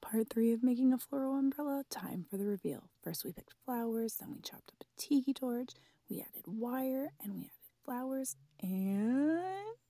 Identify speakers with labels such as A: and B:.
A: Part 3 of making a floral umbrella. Time for the reveal. First we picked flowers, then we chopped up a tiki torch, we added wire, and we added flowers, and